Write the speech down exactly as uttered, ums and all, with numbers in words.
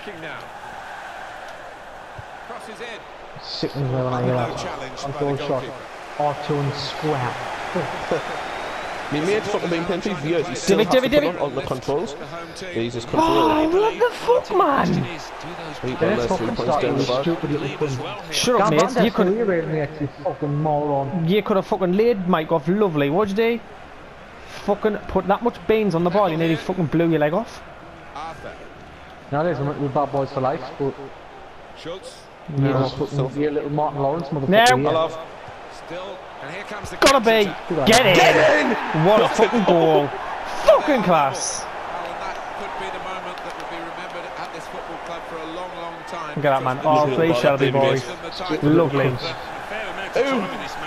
attacking now. Crosses in. Sickens me when I hear that. On goal shot. R two and square. My mate's fucking been playing for years. He still David, has David, to put David. on all the controls. Jesus, control. Oh, what the fuck, man? He They're done less three fucking points starting down the with bar. stupid little cunt. Shut up, Damn, mate. You that's could weird, mate, you fucking moron. you could have fucking laid Mike off lovely. What'd you do? Fucking put that much beans on the ball, you nearly fucking blew your leg off. Arthur. Nowadays we're bad boys for life, but Schultz. you No. know, fucking your little Martin Lawrence motherfucker. No. here. I love. Still. And here comes the Gotta be. counter-attack. Get in. Get in! What a fucking goal. Fucking class. Well, and that could be the moment that will be remembered at this football club for a long, long time. Look at that, man. Because Oh, the- please, Shelby boys. the title- Lovely. A fair amount of time in this